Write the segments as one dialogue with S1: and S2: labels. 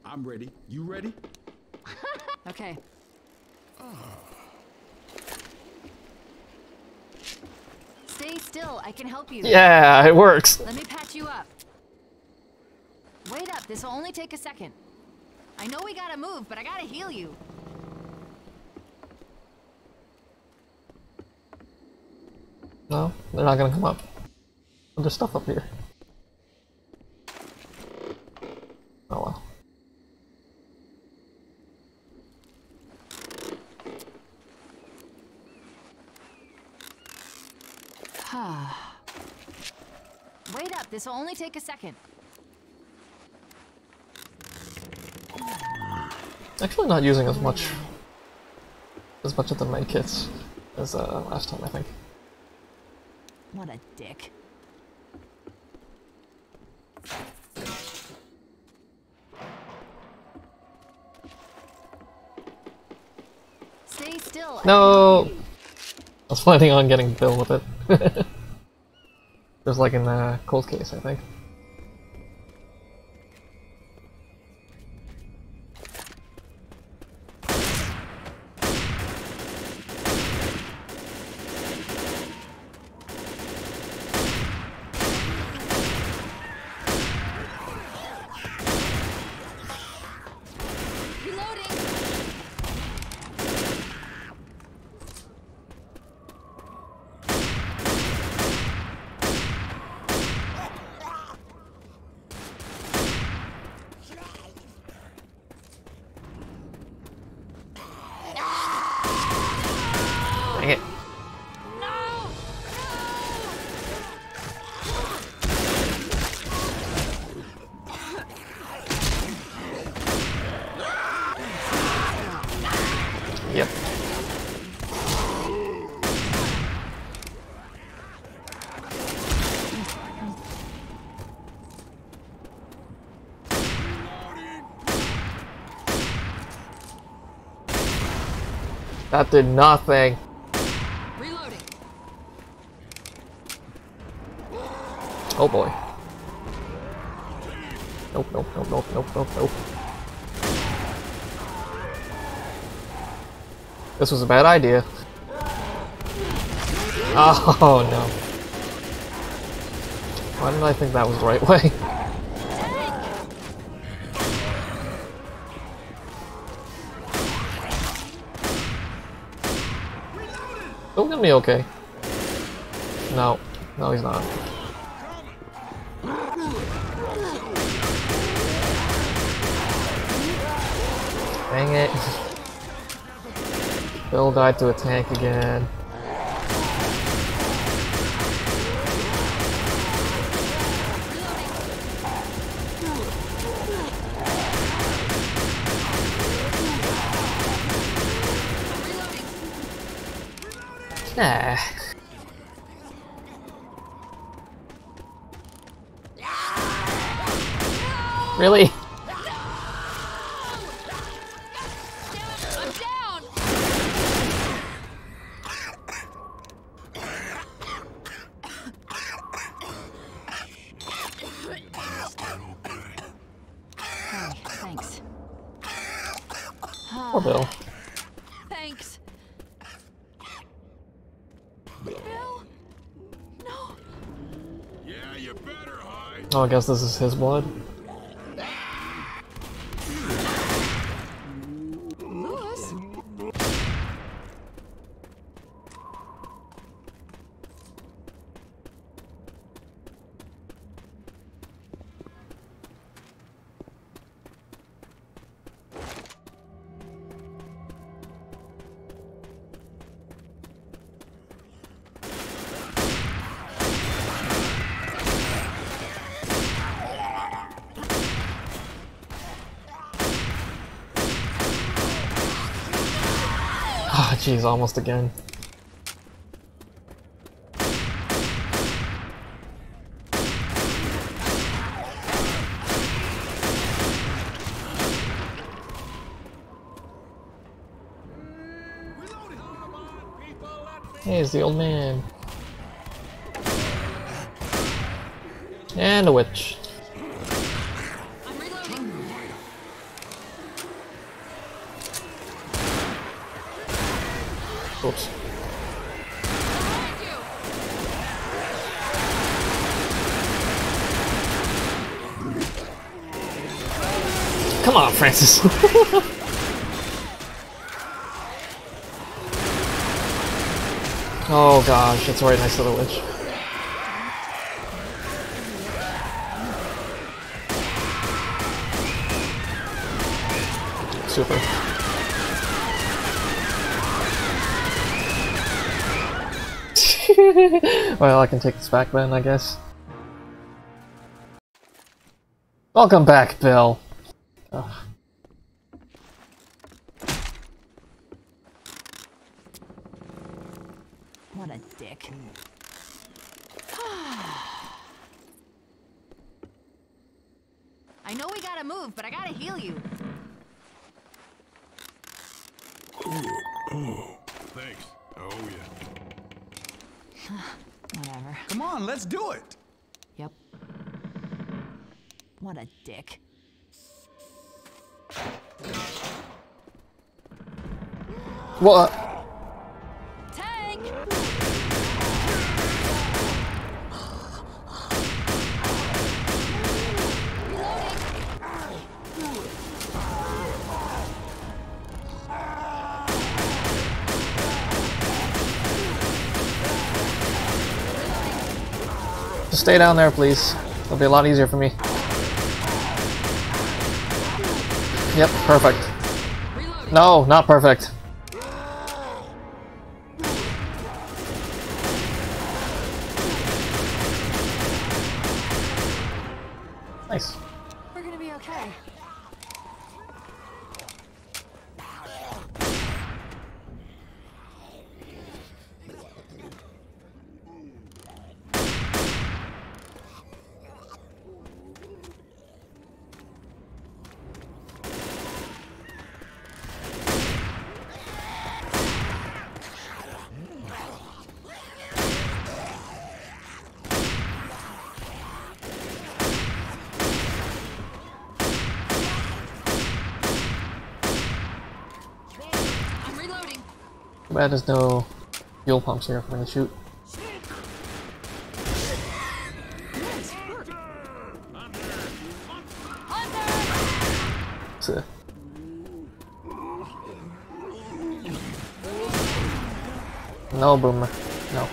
S1: I'm ready. You ready?
S2: Okay. Stay still. I can help you.
S3: Yeah, it works.
S2: Let me patch you up. Wait up. This will only take a second. I know we gotta move, but I gotta heal you.
S3: No, they're not gonna come up. There's stuff up here. Oh well.
S2: Wait up. This will only take a second.
S3: Actually not using as much of the medkits as last time, I think.
S2: What a dick. Stay still.
S3: No! I was planning on getting Bill with it. Just like in the Cold Case, I think. Dang it. Yep. That did nothing.
S2: Reloading.
S3: Oh boy. Nope, nope, nope, nope, nope, nope, nope. This was a bad idea. Oh no. Why did I think that was the right way? Don't get me okay. No. No, he's not. Dang it. Bill died to a tank again. Nah. Really?
S2: I'm down. Hey, thanks.
S3: Poor Bill.
S2: Thanks. Bill? No.
S1: Yeah, you better hide.
S3: Oh, I guess this is his blood.
S2: Lewis?
S3: Ah, jeez, almost again. Hey, it's the old man. And a witch.
S2: I'm reloading.
S3: Oops. Come on, Francis. Oh gosh, it's right next to the witch. Super. Well, I can take this back then, I guess. Welcome back, Bill. Ugh.
S2: What a dick. I know we gotta move, but I gotta heal you.
S1: Thanks. Oh, yeah.
S2: Whatever.
S4: Come on, let's do it.
S2: Yep. What a dick.
S3: What?
S2: Tank!
S3: Just stay down there, please. It'll be a lot easier for me. Yep, perfect. No, not perfect. Nice.
S2: We're gonna be okay. I'm reloading.
S3: Too bad there's no fuel pumps here for me to shoot. So, no, Boomer. No.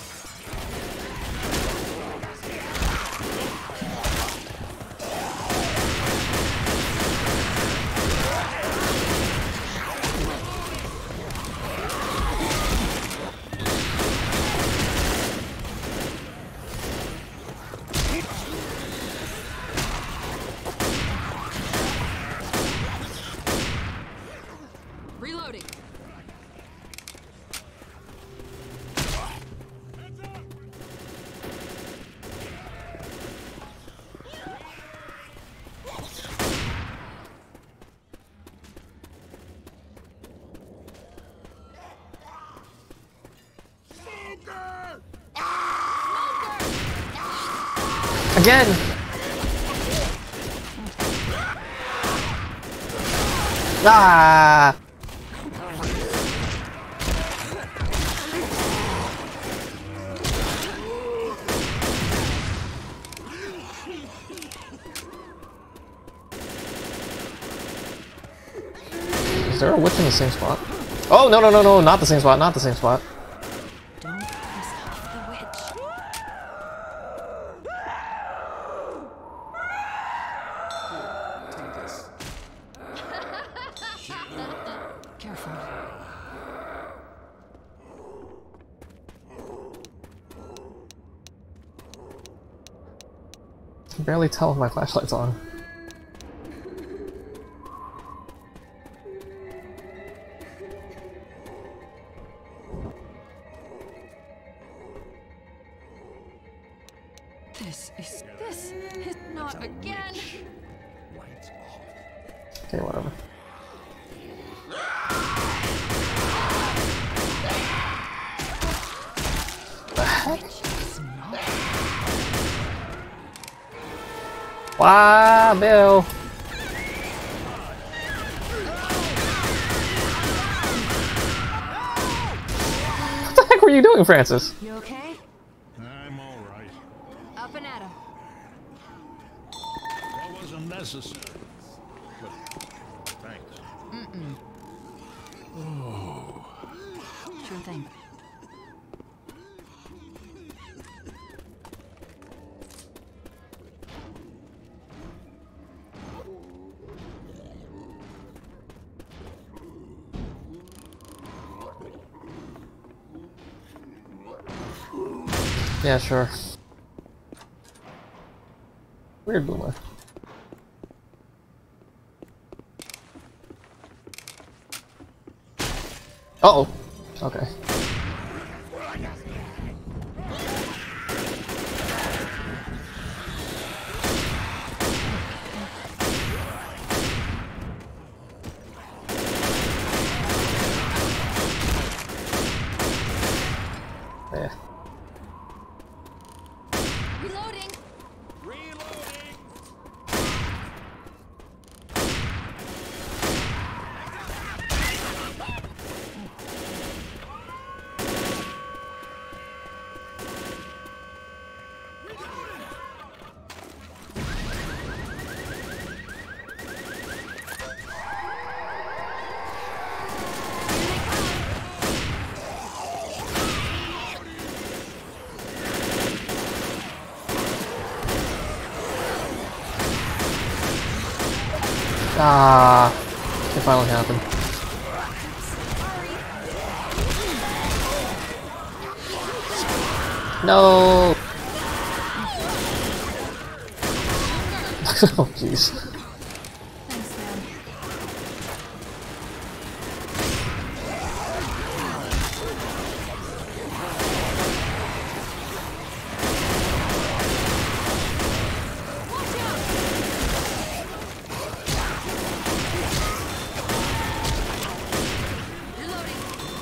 S2: Reloading.
S3: Again! Ah! Is there a witch in the same spot? Oh, no, no, no, no, not the same spot, not the same spot.
S2: Don't piss off the witch. Careful.
S3: I can barely tell if my flashlight's on.
S2: This is not again.
S3: Okay, whatever. The heck? Wow, Bill! were you doing, Francis?
S2: You okay?
S1: I'm all right.
S2: Up and at 'em.
S1: That wasn't necessary. But thanks.
S2: Sure thing.
S3: Yeah, sure. Weird boomer. Uh-oh. Okay. Yeah.
S2: Reloading.
S3: Ah, it finally happened. No. Oh jeez.
S2: Thanks, man. Reloading.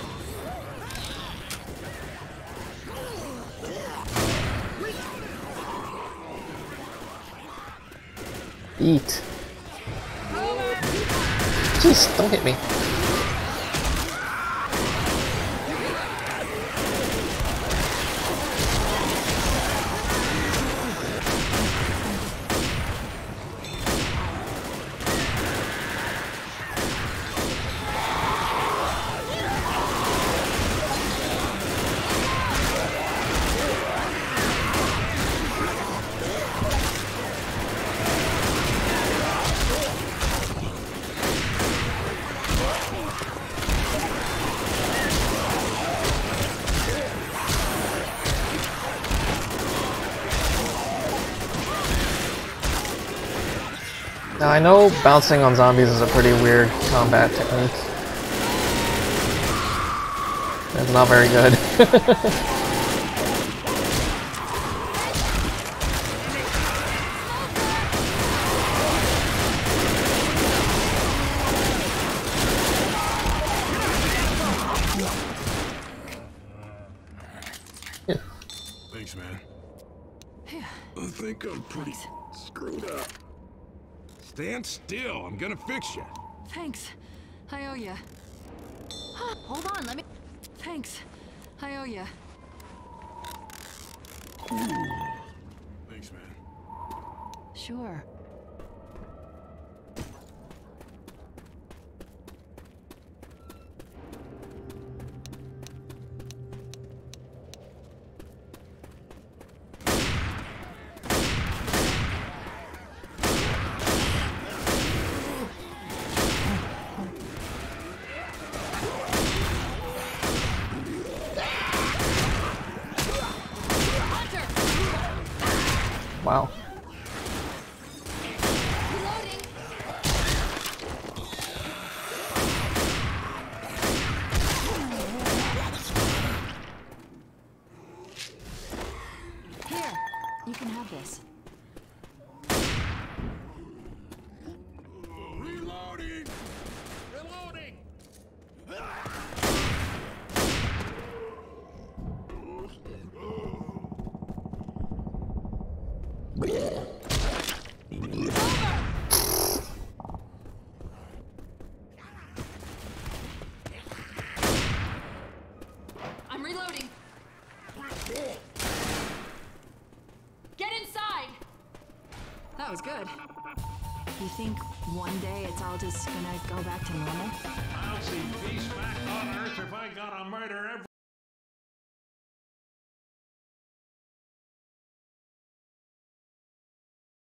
S3: Eat. Jeez, don't hit me. Now I know bouncing on zombies is a pretty weird combat technique. It's not very good. Yeah.
S1: Thanks, man. I think I'm pretty screwed up. Stand still. I'm gonna fix you.
S2: Thanks. I owe ya. Hold on, let me... Thanks. I owe ya.
S1: Thanks, man.
S2: Sure.
S3: Wow.
S2: Reloading. Here, you can have this.
S1: Reloading! Reloading!
S2: I'm reloading. That was good. You think one day it's all just gonna go back to normal?
S4: I'll see peace back on Earth if I gotta murder every